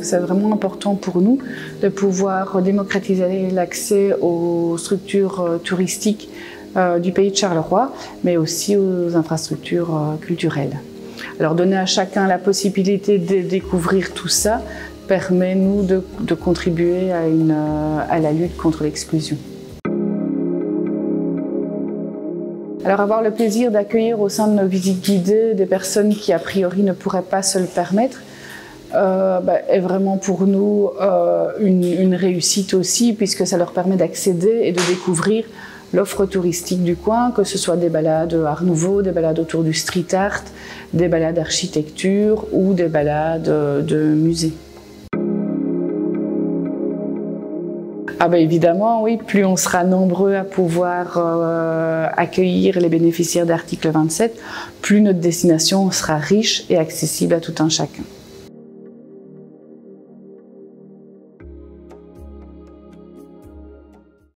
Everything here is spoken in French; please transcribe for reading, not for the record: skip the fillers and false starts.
que c'est vraiment important pour nous de pouvoir démocratiser l'accès aux structures touristiques du pays de Charleroi, mais aussi aux infrastructures culturelles. Alors donner à chacun la possibilité de découvrir tout ça permet nous de contribuer à la lutte contre l'exclusion. Alors avoir le plaisir d'accueillir au sein de nos visites guidées des personnes qui a priori ne pourraient pas se le permettre est vraiment pour nous une réussite aussi, puisque ça leur permet d'accéder et de découvrir l'offre touristique du coin, que ce soit des balades art nouveau, des balades autour du street art, des balades architecture ou des balades de musée. Ah ben évidemment, oui, plus on sera nombreux à pouvoir accueillir les bénéficiaires d'article 27, plus notre destination sera riche et accessible à tout un chacun.